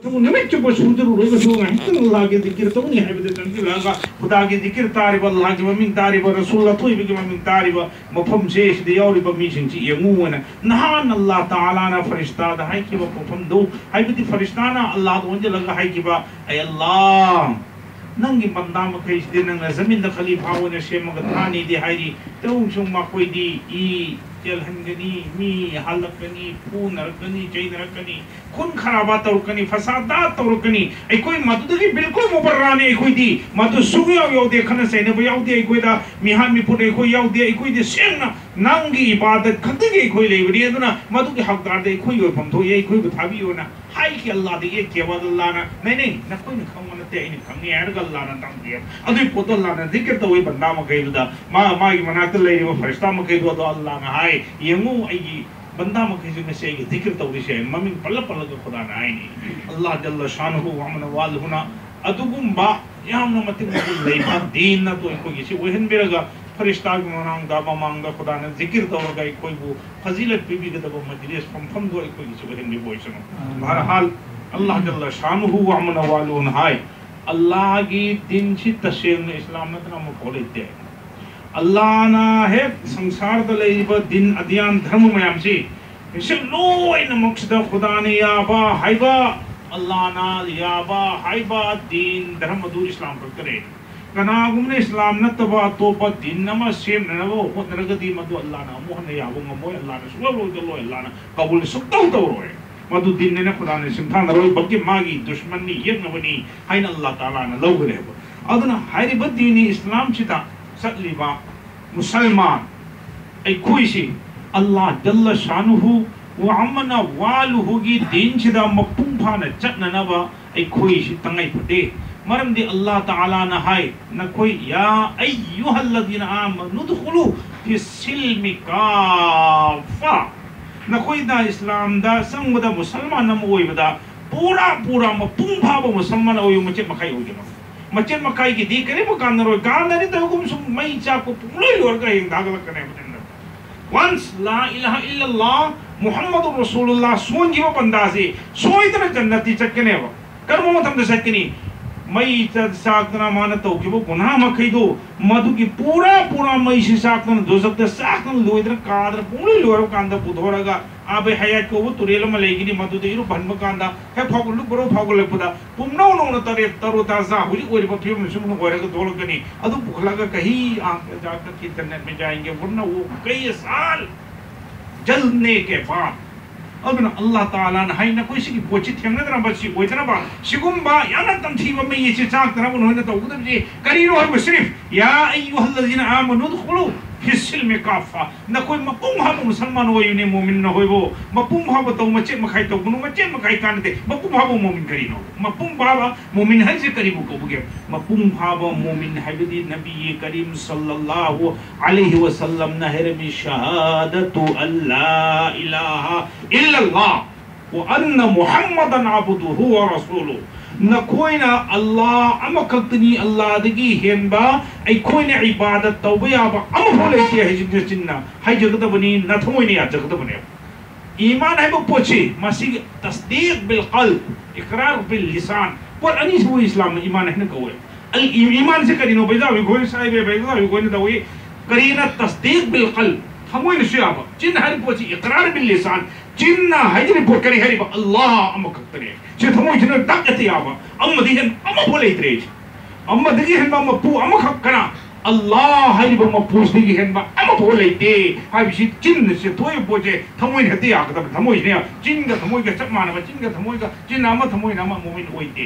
نمت چپ سوچرو روز جو ہم اللہ کے ذکر تو نہیں ہے بدن کی لگا خدا کے ذکر تعریف اللہ کے من تعریف رسول اللہ تو بھی من تعریف مفہوم شیش دی اور بمی شنچی یمون نہان اللہ تعالی نا فرشتہ ہے کہ وہ مفہوم دو ہے بھی فرشتہ نا اللہ تو انج لگا ہے کہ با اے اللہ ننگی بندہ مکیش دی ننگ زمین دا خلیفہ ہونے شے مگتانی دی ہے دی تو شما کوئی دی ای جلہنگنی می حلقنی پون رکنی چین رکنی خون خرابات رکنی فسادات رکنی ای کوئی مدد کی بالکل مبررانے ای کوئی دی مدد سوگی یاو دیکھنا سینے بو یاو دی ای کوئی دا میہان می پوٹے ای کوئی یاو دی ای کوئی دی سینا نانگی عبادت کھتے گی ای کوئی لے بری ہے مدد کی حق دار دے ای کوئی ہوئی پھمتو ای کوئی بتھابی ہونا ہائی کہ اللہ دے ایک کیا بعد اللہ نا نہیں نہ کوئی نکھاؤں نہ تیہی نکھاؤں نہیں ایڈگا اللہ نا تام دیا ادھوی پوت اللہ نا ذکر تو وہی بندہ مکہ دا ماں کی مناکت لے رہی وہ فرشتہ مکہ دا اللہ نا ہائی یہ مو ای بندہ مکہ جو سے ذکر تو وہی شے ممن پلہ پلہ کا خدا نہ آئی نہیں اللہ جل شانہ وعمن والہنا ادھگم با یا ہم نمتی مکہ لے با دین نہ تو ایک کوئی کسی وہن بھی رگا فرشتہ بھی مانگ دابا مانگا خدا نے ذکر تو رگا ایک کوئی وہ فضیلت بھی گدبا مجلس فم دو ایک کوئی کسی وہن بھی بوئی سنو بہرحال اللہ جل شانہ وعمن والہنا ہائی اللہ کی دین چی تشیر اسلام نے تنا مکھولے دے اللہ نا ہے سنسار دلے با دین ادیان دھرم میں ہم سی اسے لوئی نمقصد خدا نے یابا حیبا اللہ نا یابا حیبا دین دھرم دور اسلام پر کرے کناغم نے اسلام نتبا توبا دین نما سیم ننو خود نرگدی مدو اللہ نا موہ نے یابو موہ اللہ نا سوہ روی دلو اللہ نا قبول سکتا ہوتا روئے مدو دین نے خدا نے سمتھان روئی بلکہ ماگی دشمنی یک نبنی حین اللہ تعالیٰ نے لوگ رہے با ادنا حیری بد دینی اسلام چیتا سکلی با مسلمان ای کوئی سی اللہ جل شانہو وعمنا والہو گی دین چیتا مقتوم پھانا چکنا نبا ای کوئی سی تنگئی پھٹے مرم دی اللہ تعالیٰ نہائی نہ کوئی یا ایوہ الذین آمنوا ادخلوا فی السلم کافہ نہ کوئی دا اسلام دا سنگ دا مسلمان نم ہوئی بدا پورا مپون بھابا مسلمان ہوئی مچے مکھائی ہوئی جنو مچے مکھائی کی دی کرے مکان نہ روئی کام نہ نہیں تو حکم سن مئی چاکو پوری لور کا ایک داغ لگ کرنے بجن وانس لا الہ الا اللہ محمد رسول اللہ سون جیو بندازی سوئی طرح جنتی چکنے وہ کرمو مت ہم دے سکنی مئی ساکتنا مانتا ہو کہ وہ گناہ مکھئی دو مدو کی پورا مئی سے ساکتنا دو سکتے ساکتنا لو ادھر قادر پوری لورو کاندہ پودھو رگا آب حیات کو وہ تریل ملے گی نہیں مدو دیرو بھنم کاندہ ہے پھاکو لک برو پھاکو لک پدا پمنا انہوں نے ترو تازہ ہوئی کوئی رفا پھر مسلم ہوئے رگا دولو کنی ادو بکھلا کا کہیں آنکھ جا کر کی جنت میں جائیں گے ورنہ وہ کئی سال جلنے کے بعد ابن اللہ تعالیٰ نہ ہائی نہ کوئی سی کی پوچھی تھی ہم نے ترہ بچی کوئی ترہ با شکم با یا نہ تم تھی ومی یہ چی چاک ترہ انہوں نے تو اگدر جی کرینو ہے صرف یا ایوہ الذین آمنوا ادخلوا فی السلم کافہ نہ کوئی مپوم ہم مسلمان ہوئی انہیں مومن نہ ہوئی وہ مپوم ہم تو مچے مکھائی تو گنو مچے مکھائی کانتے مپوم ہم مومن کرینو مپوم بابا مومن ہے سے قریبو کو بگے مپوم ہم مومن ہے بدی نبی کریم صلی اللہ علیہ وسلم نہر میں شہادت اللہ الہ الا اللہ وان محمدن عبدہ ورسولہ نہ کوئی نہ اللہ اما کتنی اللہ دگی ہنبا ای کوئی نہ عبادت توبیا با اما بھولے ہے جن جنہ ہے جگت بنی نہ تھوئی نہیں جگت بنی ایمان ہے وہ پوچھے مسیح تصدیق بالقلب اقرار باللسان پر انیس وہ اسلام ایمان ہے نہ کوئی ایمان سے کرینو بیضا ہوئی کوئی صاحب بیضا ہوئی کوئی نہ دوئی کرینہ تصدیق بالقلب ہموئی نشیابا جن ہر پوچھی اقرار باللسان جنہ حجر پر کرے ہری با اللہ اما کتنے چیت ہموئی جنہ دقیتی آبا اما دیہن اما بھولے اتریج اما دیہن با اما پو اما خب کنا اللہ حجر با اما پوچھ دیہن با اما بھولے تے ہائی بشید جن سے توئی پوچھے تھموئی ہتی آکتا تھموئی جنہ جن کا تھموئی کا چک مانا با جن کا تھموئی کا جن اما تھموئی ناما مومن ہوئی تے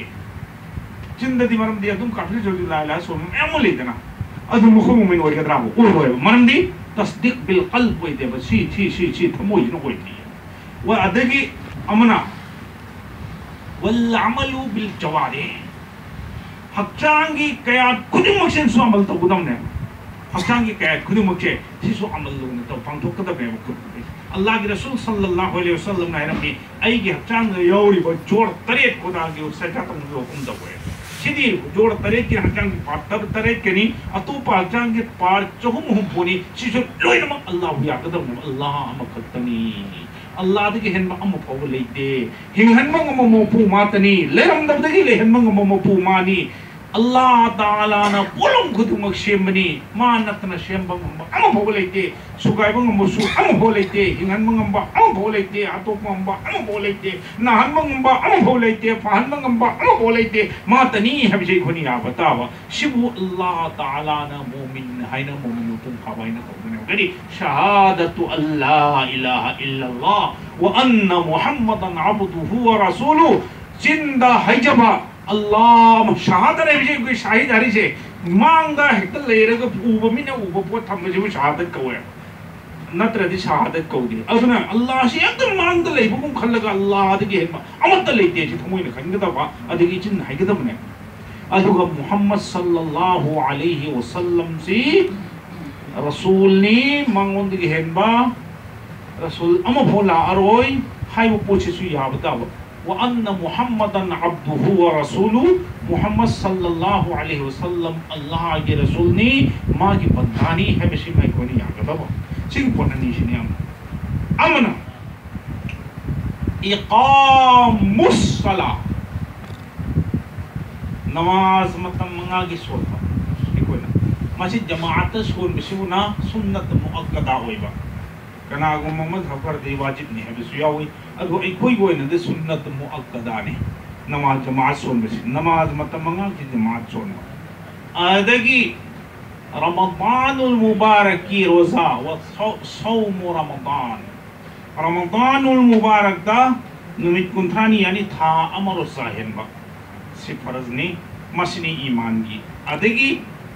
جن دی مرم دیا تم کافر جو اللہ علیہ وسلم اما لے دینا ادھو مخو مومن ہوئی کدرابو کوئی ہوئی مرم دی تصدیق بالقلب ہوئی دے بس سی تھموئی جنہ ہوئی تے وادگی امنا والعمل بالجوارح حقانگی قیاد خودی مکشن سو عمل تو قدم نے حقانگی قیاد خودی مکشن سی سو عمل لوگنے تو پانتو قدم ہے وقت اللہ کے رسول صلی اللہ علیہ وسلم نے رمی ای کی حقانگ یوری با جوڑ تریت خدا کی سجاتا مجھے حکم دو ہے سیدھی جوڑ تریت کی حقانگی پار تریت کنی اتو پا حقانگی پار چہم ہم پونی سی سو لوئی نمک اللہ ہویا قدم اللہ مکتنی Allah dagi hen ma amu pau leite hinghan ma mo pu matani leram dab dagi lehen ma mo pu mani Allah Ta'ala na pulong kutumak siyembani manat na siyembang amu pau leite sugay bang mo su amu pau leite hinghan ma ngamba amu pau leite atop ngamba amu pau leite nahan ma ngamba amu pau leite pahan ma ngamba amu pau leite matani habijay ko niya batawa shibu Allah Ta'ala na mu'min hayna mu'min pung kaway na kaway gani shahadatu Allah ilaha illallah wa anna Muhammadan abduhu wa rasuluhu jinda haijaba Allah shahada ne bijay ko shahid hari se mangda hekta leiraga uba mina uba po thamje bu shahadat kawaya natra di shahadat kawdi aduna Allah se yakam mangda leibu kum khallaga Allah adigi hema amatta leite ji thamoina khangada ba adigi chin haigada mane aduga Muhammad sallallahu alaihi wasallam si rasul ni mangondigi henba rasul ama phola aroi haibu pochi su yabata وأن محمدا عبده ورسوله محمد صلى الله عليه وسلم الله کے رسول نے ماں کی بندانی ہے بشی میں کوئی نہیں آگا دبا سنگ پوننی شنی امنا اقام الصلاة نماز مطلب منگا کی سولتا کوئی نا مسجد جماعت سول بشیونا سنت مؤکدہ ہوئی با کنا اگو محمد حفر دی واجب نہیں ہے بسویا ہوئی اگو کوئی کوئی نہ دے سنت مؤکدہ نے نماز جماعت سول بسی نماز متمنگا کی جماعت سولنا آدھگی رمضان المبارک کی روزہ و صوم رمضان رمضان المبارک دا نمت کنتھانی یعنی تھا امر الساہن با سی فرض نے مسنی ایمان کی آدھگی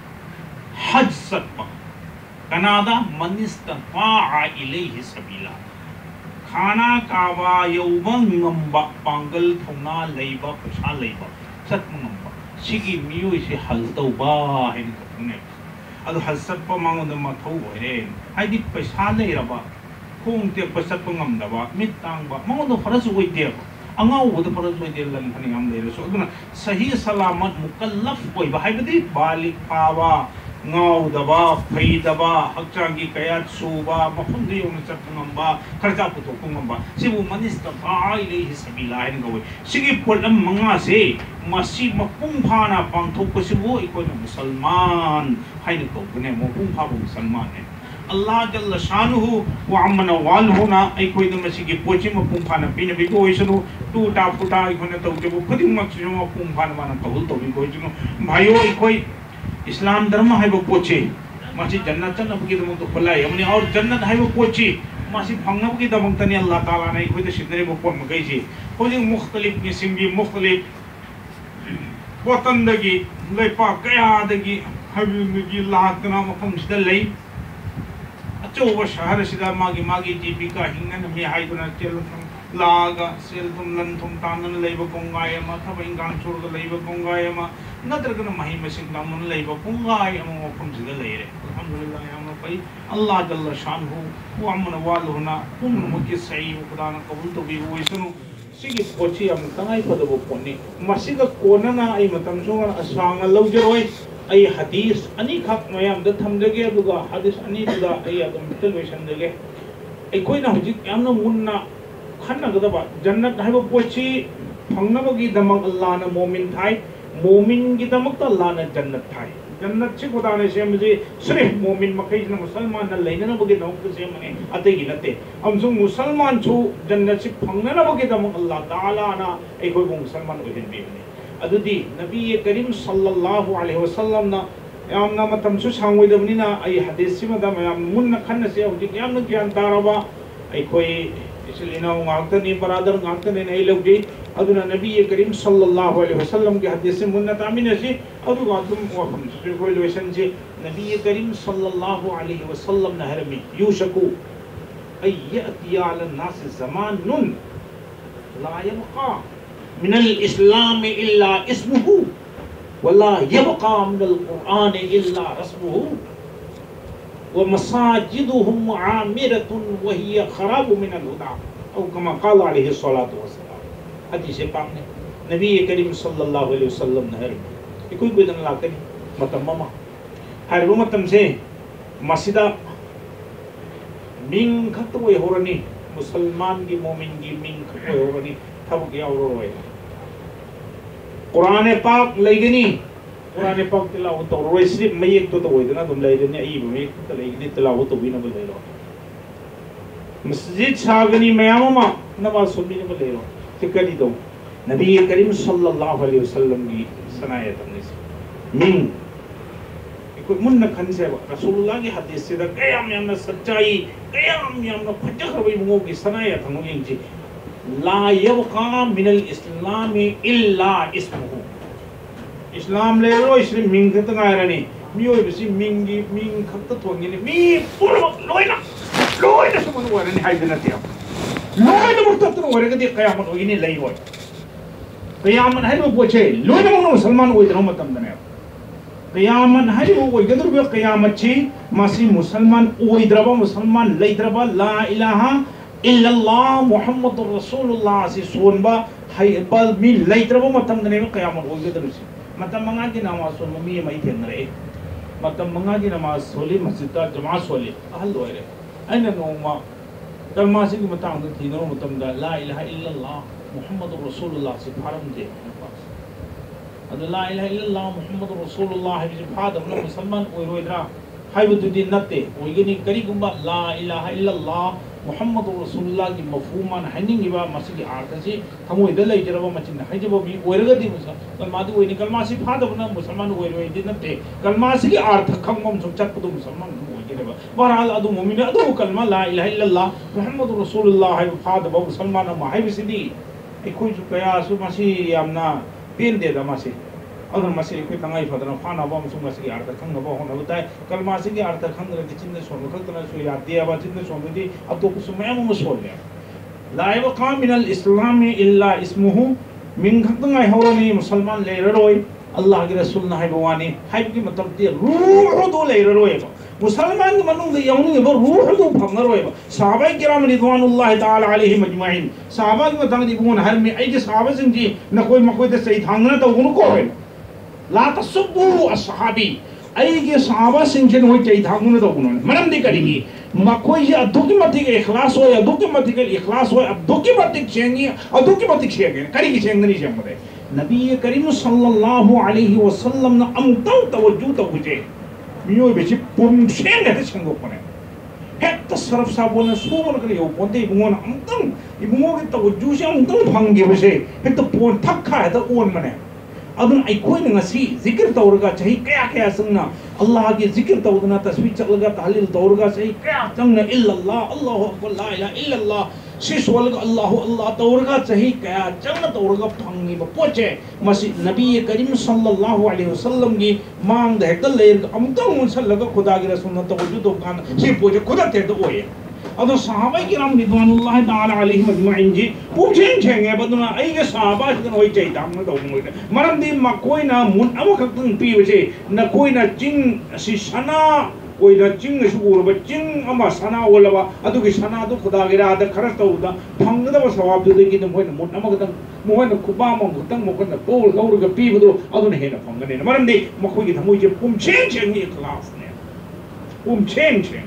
حج ست با کنادا من استطاع الیہ سبیلا کھانا کعبہ یوبن نمبا پانگل تھونا لیبا پشا لیبا ست نمبا سیگی میو اسے حلتو با ہے نکتنے ادو حلست پا مانگو دما تھو ہوئرین ہے دی پشا لے ربا کھونگ تے پشت پا ngam دبا میتانگ با مانگو دو فرض ہوئی دے با انگاو با دو فرض ہوئی دے لن پھنی ہم دے رسو ادونا صحیح سلامت مکلف ہوئی با ہے بدی بالک پاوا ngau daba phay daba hakchang gi kayat suba mafung di yung sarpunamba kharcha putokungamba sibu manistata'a ilayhi sabila hain gawi sige polam mga se masi mapungphana pangthok ko sibu ikoy na musalman hain ko gune mo pungpha bo musalman ne Allah jalla shanuhu wa amana walhuna ikoy na masige pochi mapungphana pinabi ko isunu tu ta puta ikoy na tawje bo khuding maksimo mapungphana mana tawul to bi ko isunu bhayo ikoy اسلام دھرم ہے وہ پوچھے ماسی جنت چن اب کی دموں تو کھلا ہے ہمیں اور جنت ہے وہ پوچھی ماسی بھنگنب کی دموں تنی اللہ تعالیٰ نے کوئی تو شدنے وہ پون مگئی سی کوئی مختلف قسم کی مختلف وطندگی لئی پاک قیادگی حبیبگی لاحقنا مقام شدل لئی اچھو وہ شہر شدہ ماگی جی بی کا ہنگن ہمیں ہائی دنا چلتم لاغا سیلتم لنتم تانن لئی بکنگائی ما تھا انگان چھوڑ لئی بکنگائی ما نترکن مہی مسنگ دامن لئی بکنگائی ما وقم شدہ لئی رہے الحمدللہ یا امنا پائی اللہ جل شان ہو وعمن والہنا کن مکی سعی وقدانا قبول تو بھی ہوئی سنو سیگی پوچھی ہم تنگائی پدہ وہ پونی مسیگا کوننا ای متمسونگا اسوانگا لو جروئی ای حدیث انی خاک میام دا تھم دگے دوگا حدیث انی دا ای اگم تلویشن دگے ای کوئی نا حجید یامنا مننا کھنا گدبا جنت ہے وہ پوچھی پھنگنبا کی دمک اللہ نے مومن تھائی مومن کی دمک تو اللہ نے جنت تھائی جنت سے خدا نے سے مجھے صرف مومن مکیج نے مسلمان نہ لینے نہ بگے دمک سے منے اتے گی نتے ہم سو مسلمان چھو جنت سے پھنگنے نہ بگے دمک اللہ تعالیٰ نا ایک کوئی مسلمان ہوئے بھی نے ادو دی نبی کریم صلی اللہ علیہ وسلم نا یامنا متم سو سانگوئی دبنینا ای حدیث سی مدام یام من کھن سے ہو جی یامنا کیان داربا ای کوئی اس لیے نا غاقتنی برادر غاقتنی نہیں لوگ جی ادونا نبی کریم صلی اللہ علیہ وسلم کے حدیث سے منت آمین ایسی ادو غاقتم وفم سوچے کوئی لوشن سے نبی کریم صلی اللہ علیہ وسلم نہرمی یوشکو ایتی علی الناس زمان لا يبقى من الاسلام الا اسمه ولا يبقى من القرآن الا رسمه ومساجدهم عامرة وهي خراب من الهدى او كما قال عليه الصلاة والسلام حدیث پاک نے نبی کریم صلی اللہ علیہ وسلم نے ہر کوئی کوئی دن لاتے نہیں متممہ ہر وہ متم سے مسجدہ من خط ہوئے ہو رنی مسلمان کی مومن کی من کھڑے ہو گنی تھب کیا اور روئے قرآن پاک لگنی قرآن پاک تلاوت تو روئے صرف میں ایک تو ہوئی دینا تم لگنی ایب میں ایک تو لگنی تلاوت تو بھی نہ بلے رہا مسجد شاگنی میامما نماز سنی نہ بلے رہا فکری دو نبی کریم صلی اللہ علیہ وسلم کی سنایت ہم نے سے من کوئی من کھن سے رسول اللہ کی حدیث سے قیام یامنا سچائی قیام یامنا پھٹک روی مگو کی سنایت ہم نے جی لا یبقى من الاسلام الا اسمه اسلام لے لو اسلام من کھتا گائے رہنی میوئی بسی منگی من کھتا تھونگی نے می پورا لوئنا سمن ہوئے رہنی حائی دینا تیا لوئنا مرتبتن ہوئے رہنی قیامت ہوئی نہیں لئی ہوئے قیامت ہے وہ پوچھے لوئنا مگنا مسلمان ہوئی دنوں مطمئن دنے قیامت ہے وہ ہوئی گدر بھی قیامت چی ماسی مسلمان ہوئی دربا مسلمان لئی دربا لا الہ الا اللہ محمد رسول اللہ سی سونبا ہے بل می لئی دربا مطمئن دنے قیامت ہوئی گدر سی مطمئن منگا جی نماز سونبا می مئی تھین رہے مطمئن منگا جی نماز سولی مسجد تا جماعت سولی احل ہوئے رہے این نوما کلماسی کی مطمئن تھی نو مطمئن لا الہ الا اللہ محمد رسول اللہ سے پھارم دے لا الہ الا اللہ محمد رسول اللہ ہے پھادم نہ مسلمان کوئی روئی درا حیوت دی نتے وہی گنی کری گمبا لا الہ الا اللہ محمد رسول اللہ کی مفہومان ہننگی با مسجد آرکسی ہمو ادھل اجربا مچن حجبا بھی ویرگا دی مسلمان کلماتی وہی کلماسی پھادم نہ مسلمان کوئی روئی دی نتے کلماسی کی آرتھ کھنگم سمچت پدو مسلمان ہوئی گنبا بہرحال ادو مومن ادو کلمہ لا الہ الا اللہ محمد رسول اللہ ہے پھادم مسلمان ماہی بسی دی کوئی جو قیاس مسی امنا پین دے دا مسی اگر مسی کوئی تنگائی فتنا فانا با مسو مسی کی آرتا کھنگا با ہونا بتائے کل مسی کی آرتا کھنگ رہتی چند سون کھلتنا سو یاد دیا با چند سون رہتی اب تو کچھ میں مسول لیا لا یبقى من الاسلام الا اسمه من کھنگائی ہورانی مسلمان لے روئی اللہ کی رسول نہ ہے بوانی ہے کی مطلب دی روح دو لے روئی مسلمان کے منوں دے یونی وہ روح دو پھنگر ہوئے صحابہ کرام رضوان اللہ تعالی علیہم اجمعین صحابہ کی متنگ دی بون ہر میں ای صحابہ سن جی نہ کوئی مکوئی تے صحیح تھانگنا تو ان کو ہے لا تسبوا الصحابی ای کے صحابہ سن جن ہوئی صحیح تھانگنا تو انہوں نے منم دی کریں گی مکوئی یہ ادو کی متی کے اخلاص ہو یا ادو کی متی کے اخلاص ہو ادو کی متی چینگی ادو کی متی چینگی کری کی چینگ نہیں چینگ مدے نبی کریم صلی اللہ علیہ وسلم نے امتن توجہ تو بجے میوئی بیچی پمشین ہے چنگو پنے ہیت صرف صاحبوں سوبر کرے ہو پونتے ایبونگون امتن ایبونگوں کی توجہ سے امتن بھنگے بسے ہیت پون تھکا ہے تا اون منے ادن ای کوئی نگسی ذکر تورگا چاہی کیا کیا سننا اللہ کی ذکر تورگنا تسبیح چلگا تحلیل تورگا چاہی کیا سننا الا اللہ اللہ اکبر لا الہ الا اللہ شیش ولگ اللہ اللہ تورگا چاہی کیا چلنا تورگا پھنگی با پوچھے مسیح نبی کریم صلی اللہ علیہ وسلم کی مانگ دے کل لیر امتن انسان لگا خدا کی رسولنا توجہ تو کانا سی پوچھے خدا تے تو ہوئے ادو صحابہ کرام رضوان اللہ تعالی علیہم اجمعین جی پوچھیں چھنگے بدنا ای کے صحابہ جن ہوئی چاہیے تھا ہم تو ہوئی مرم دی ما کوئی نہ من امکتن پی وجے نہ کوئی نہ چنگ سی سنا کوئی نہ چنگ شکور با چنگ اما سنا ولوا ادو کی سنا تو خدا کی راہ کھرتا ہوتا پھنگ دا ثواب دے کی تم ہوئی نہ من امکتن موہن کبا مکتن مکتن پول گور کا پی بدو ادو نہیں نہ پھنگ نے مرم دی ما کوئی تھا مجھے پوچھیں چھنگے اخلاص نے پوچھیں چھنگے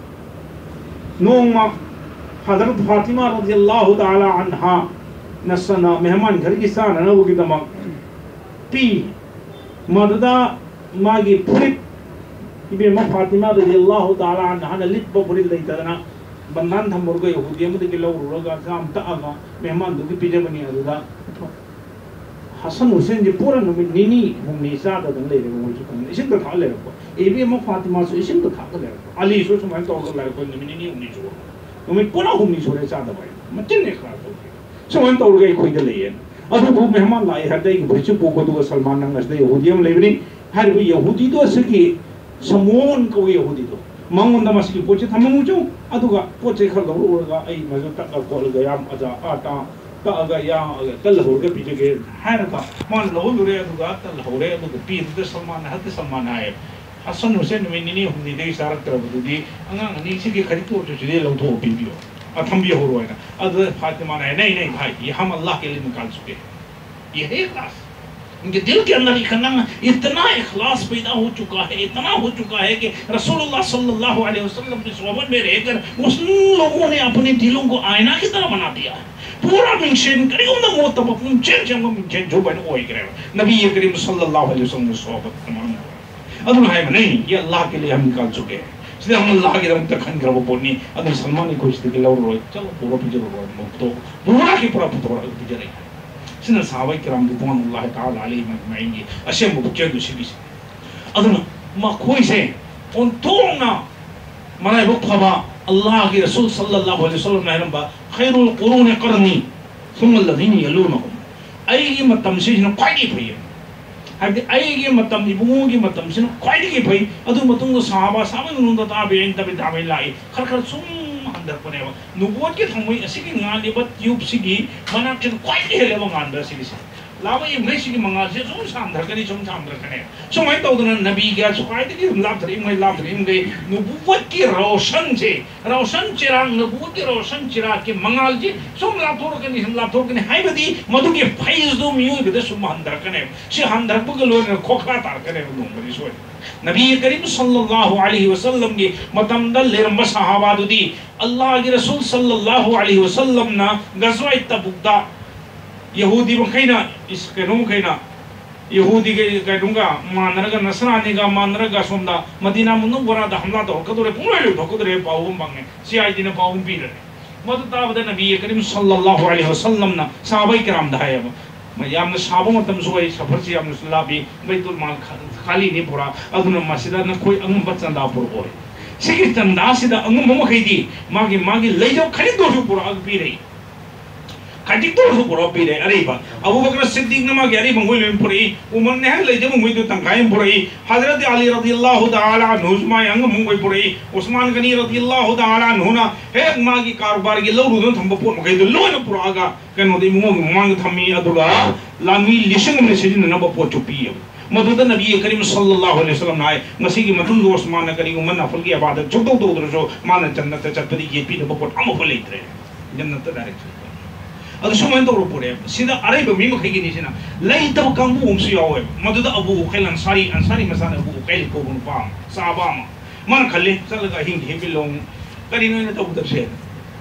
نوما حضرت فاطمہ رضی اللہ تعالی عنہ نسنا مہمان گھر کی سانا نو کی دماغ پی مددا ماگی پھرت بے ما فاطمہ رضی اللہ تعالی عنہ لت ببری لیتا نا بندان تھا مرغ یہودی مد کے لو روگا کام تا آگا مہمان دو کی پیجے بنی ادھا حسن حسین جی پورا نینی ہم نیسا دا دن لے رہے وہ چکن اسن کا تھا لے رکھو اے بھی ما فاطمہ سے اسن کا تھا لے رکھو علی سو سمان تو لے رکھو نینی ہم نیچو ہمیں پورا ہم نیچو رہے چاہتا بھائی مچن نے خراب ہو گیا سمان تو گئی کوئی دلے ہیں ادھر وہ مہمان لائے ہر دے کہ بچے پوکو تو سلمان ننگس دے یہودی ہم لے بنی ہر بھی یہودی تو سکی سمون کو یہودی تو مانگون دا مسکی پوچھے تھا مانگو چو ادھو گا پوچھے کھر دو رو گا ای مزو تک کول گیا اجا آتا تا اگا یا تل ہو گئے پیچھے گئے ہے نا مان لہو لورے ادھو گا تل ہو رہے ادھو پیر دے سلمان ہے تے سلمان آئے حسن حسین میں نینی ہم دی دے اشارت طرف دو دی انگا نیچے کی خرید تو چلے لو تو پی دیو اتھم بھی ہو رہا ہے ادھو فاطمہ نے نہیں نہیں بھائی یہ ہم اللہ کے لیے نکال چکے ہیں یہ ہے اخلاص ان کے دل کے اندر اتنا اخلاص پیدا ہو چکا ہے، اتنا ہو چکا ہے کہ رسول اللہ صلی اللہ علیہ وسلم کی صحبت میں رہ کر اس لوگوں نے اپنے دلوں کو آئینہ کی طرح بنا دیا ہے. پورا منشن کرے انہوں نے تب اپنے چین منشن جو بنے وہی کرے نبی کریم صلی اللہ علیہ وسلم کی صحبت تمام ادن ہے نہیں یہ اللہ کے لیے ہم نکال چکے ہیں اس لیے ہم اللہ کے رب تک ہن کرو پونی ادن سلمان کو اس کے لور روئے چلو پورا پجر روئے تو پورا کی پورا پتورا پجر ہے سن صحابہ کرام رضوان اللہ تعالی علیہم اجمعین اشیاء مبچے دو شبیس ادن ما کوئی سے ان تونا منای بطبا اللہ کے رسول صلی اللہ علیہ وسلم نے با خیر القرون قرنی ثم الذين يلونهم اي متم سيجن قايدي پھي ہبدي اي متم يبوگي متم سن قايدي پھي ادو متم صحابہ صحابہ نون تابعين تابعين لاي خر سم اندر پنے نبوت کے تھموي اسکی ngani bat yub sigi mana chen قايدي هله ngandر سigi لاوا يمني سigi mangal se سم ساندر کنے سم ساندر کنے سمے تو دن نبی کے قايدي کی لاب دریم گئی نبوت کی روشن سے روشن چراغ نبوت کی روشن چراغ کے منگال جی سم لاب تھوڑ کنے ہم لاب تھوڑ کنے ہائی بدی مدو کے فیض دو میو گدے سم اندر کنے سے اندر بگلو نے کھوکھا تار کنے نو بری سوئی نبی کریم صلی اللہ علیہ وسلم کی متمدل لرم صحابہ دی اللہ کے رسول صلی اللہ علیہ وسلم نا غزوہ تبوک دا یہودی بکینا اس کے نوم کینا یہودی کے کہوں گا مانرگا نصرانی گا مانرگا سومدا مدینہ منورہ دا حملہ تو کدورے پورے تو کدورے پاوم بانگے سیائی دین پاوم پی رہے مدد تابد نبی کریم صلی اللہ علیہ وسلم نا صحابہ کرام دہائے میں یام نے صحابہ متم سوئی سفر سے یام صلی اللہ بھی بیت المال خالی نہیں پورا ادن مسجدہ نہ کوئی انگم بچندہ پور ہوئے سکی چندہ سیدہ انگم ممو خی دی ماگی لے جاؤ خرید دو جو پورا اگ پی رہی خرید دو جو پورا پی رہے ارے با ابو بکر صدیق نے ماگی ارے بنگوئی لین پوری عمر نے لے جاؤ مموئی دو تنگائیں پوری حضرت علی رضی اللہ تعالی عنہ اسمائی انگم مموئی پوری عثمان غنی رضی اللہ تعالی عنہ ہے ماگی کاروبار کی لو رو تھم پور مگئی دو لو نہ پورا آگا کہنو دی مانگ تھمی ادوگا لانوی لیشنگ میں سجن نہ بپو چپی ہے مدد نبی کریم صلی اللہ علیہ وسلم آئے مسیح کی مدد عثمان نے کری من نفل کی عبادت چھوٹو تو ادھر جو مان جنت چپتی یہ پی بپو ہم پھلے اترے جنت ڈائریکٹ ادھر شمائن تو رو پڑے سیدھا ارے بمی مکھے کی نیچے نا لئی تب کامبو ہم سی آوے مدد ابو اقیل انصاری مسان ابو اقیل کو بن پام صحابہ من کھلے چلگا ہنگ ہی بلوں کری نوے تب ادھر سے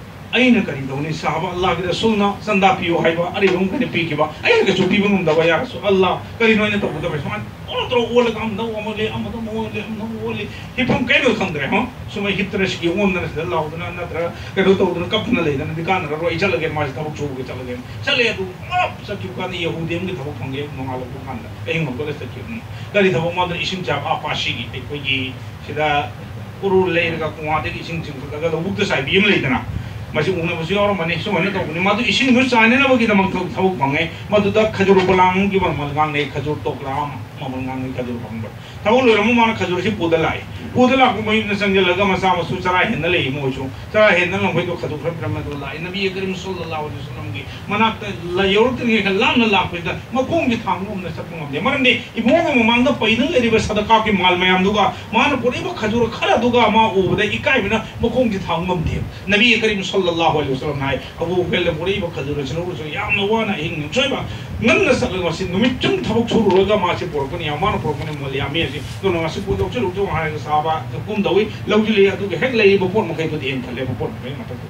این کری دونی صحابہ اللہ کے رسول نا سندا پیو ہائی با ارے ہم کنے پی کی با این کے چھوٹی بنم دوا یا رسول اللہ کری نوے تب ادھر سے اور تو وہ لگا ہم دو عملے ہم دو مولے ہم دو مولے ہی پھم کہنے کھندرے ہاں سمے ہترش کی اون نہ اللہ ودنا نہ کرو تو ادھر کپ نہ لے نہ دکان رو چل گئے ماج تب چھو کے چل گئے چلے تو اب سچو کا نہیں یہودی ہم کے تب پھنگے نو عالم کو کھانا کہیں ہم کو سچو کری تب مادر اسم چا پاشی کی کوئی سیدھا پرو لے کا کوان دے اسم چن کا تو بوت صاحب یم لے تنا ماشي اون بس يور ماني سو ماني تو ني مادو اسين نو ساني نا بگي دم تھو پھنگے مادو دا کھجور بلان کی مل گان نے کھجور ٹوکرام مل گان نے کھجور پھنگ تھو لو رم مان کھجور سی پودلائے پودلا کو مے نسنگ لگا مسا مسو چرا ہن لے موچو چرا ہن لو بھئی تو کھجور رحمت اللہ نبی کریم صلی اللہ علیہ وسلم کی منا لا یور تے کہ لا نہ لا پھدا مکوم کی تھانگ نہ سپن دے مرن دے ابو مان دا پین لے دی صدقہ کی مال میں ام دوگا مان پوری کھجور کھرا دوگا ما او دے اکای بنا مکوم کی تھانگ مم دے نبی کریم صلی اللہ علیہ وسلم ہے ابو بکر پوری کھجور چنور سو یا نو وانا ہن چوبا نن سل وسی نمت چن تھبک چھو رگا ما سے پورکن امان پورکن مول یا می سی تو نو سی پودو چلو تو ہا صحابہ حکم دوی لو جلی تو ہک لے بپور مکے تو دین کھلے بپور میں مت تو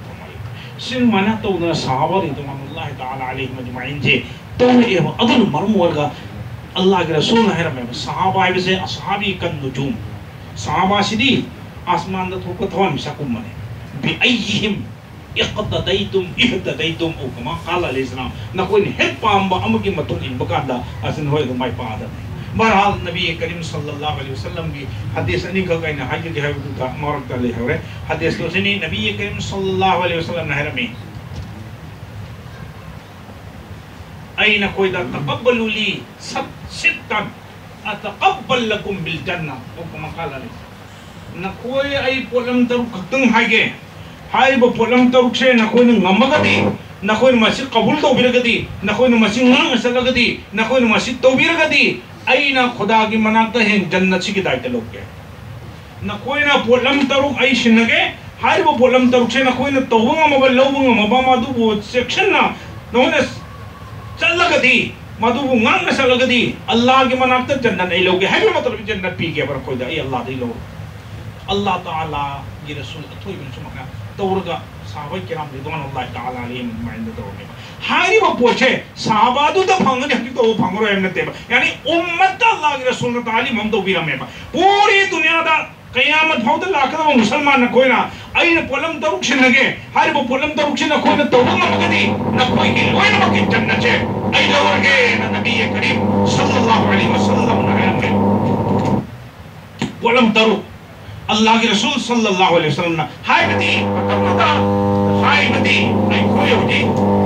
سن منا تو نہ صحابہ رضوان اللہ تعالی علیہم اجمعین جے تو اے اذن مرم ورگا اللہ کے رسول ہے میں صحابہ ہے سے اصحابی کن نجوم صحابہ سیدی آسمان دا تو تھون مسکم منے بی ایہم اقتدیتم اهتدیتم او کما قال علیہ السلام نہ کوئی ہت پام با ام کی متون ان بکاندا اسن ہوئے تو مائی پا بہرحال نبی کریم صلی اللہ علیہ وسلم کی حدیث نہیں کہ نہ حج کے ہے تو مورک علی ہے حدیث تو سنی نبی کریم صلی اللہ علیہ وسلم نے میں اين کوئی دا تقبلوا لي ستا اتقبل لكم بالجنہ او کما قال علیہ نہ کوئی ای پولم تر کتن ہاگے ہائی با پولم تر سے نہ کوئی نمگدی نہ کوئی مسجد قبول تو بیرگدی نہ کوئی مسجد نہ سگدی نہ کوئی مسجد تو بیرگدی اینا خدا کی مناتا ہے جنت سی کی دائتے لوگ کے نہ کوئی نہ پولم تروک ای شنگے ہائی با پولم تروک سے نہ کوئی نہ توبنگا مبا لوبنگا مبا مادو وہ سیکشن نہ نہ چل لگا دی مدو نگنا چلگدی اللہ کی مناکتا جنت ای لوگے ہے بھی مطلب جنت پی گیا برا کوئی دا ای اللہ دی لوگ اللہ تعالی یہ رسول اتوئی بن چمکنا تورگا صحابہ کرام رضوان اللہ تعالی علیہم مجمعین دورنے ہاری وہ پوچھے صحابہ دو دا پھنگنے ہکی تو وہ پھنگ رہے امنتے با یعنی امت اللہ کی رسول تعلیم ہم دو بیرہ میں با پوری دنیا دا قیامت بھاؤ دا لاکھا دا مسلمان نہ کوئی نہ این پولم دروکش نگے ہاری وہ پولم دروکش نہ کوئی نہ توبہ مگدی نہ کوئی گلوئی نہ مکی جنت چھے ای لورگے نہ نبی کریم صلی اللہ علیہ وسلم نہ پولم دروک اللہ کی رسول صلی اللہ علیہ وسلم نہ ہائی بدی ہائی بدی ای کوئی ہوتی